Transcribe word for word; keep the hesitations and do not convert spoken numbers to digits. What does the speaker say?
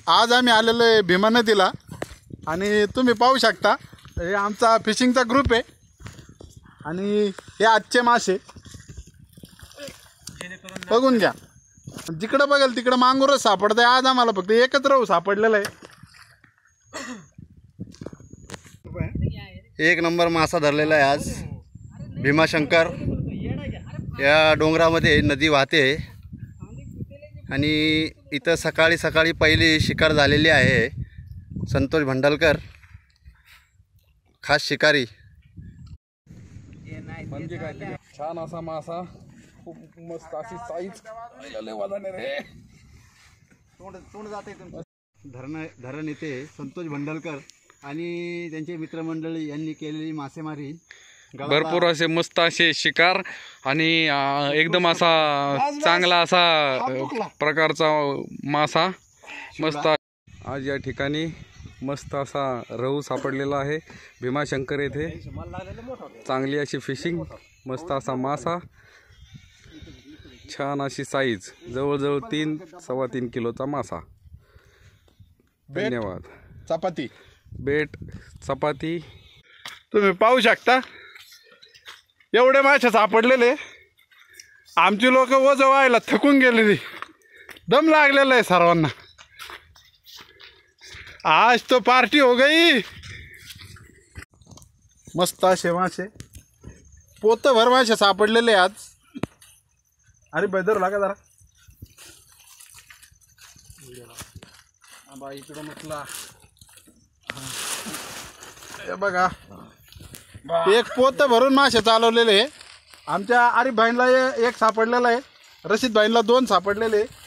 आज आम्ही आलेलो आहे भीमा नदीला आणि तुम्ही पाहू शकता हे आमचा फिशिंगचा ग्रुप आहे आणि हे आजचे मासे बघून घ्या. जिकडं बघेल तिकडं मांगुरच सापडत आहे. आज आम्हाला फक्त एकच रहू सापडलेला आहे. एक नंबर मासा धरलेला आहे आज भीमाशंकर या डोंगरामध्ये नदी वाहते आणि इथं सकाळी सकाळी पहिली शिकार झालेली आहे. संतोष भंडालकर खास शिकारी. म्हणजे काय ते छान असा मासा, खूप मस्त अशी साईज रे. धरण धरण येथे संतोष भंडालकर आणि त्यांचे मित्रमंडळी यांनी केलेली मासेमारी. भरपूर असे मस्त असे शिकार आणि एकदम असा चांगला असा प्रकारचा मासा मस्त. आज या ठिकाणी मस्त असा रहू सापडलेला आहे भीमाशंकर येथे. चांगली अशी फिशिंग, मस्त असा मासा, छान अशी साईज, जवळजवळ तीन सव्वा तीन किलोचा मासा. धन्यवाद. चपाती बेट चपाती तुम्ही पाहू शकता एवढे मासे सापडलेले. आमची लोक वजन व्हायला थकून गेलेली, दम लागलेला आहे सर्वांना. आज तो पार्टी हो गई. मस्त असे मासे, पोतभर मासे सापडलेले आज. अरे बैदर लागा जरा बाई इकडं म्हटला. हे बघा एक पोत भरून मासे चालवलेले. आमच्या आरिफ भाईंना एक सापडलेला आहे, रशीद भाईंना दोन सापडलेले.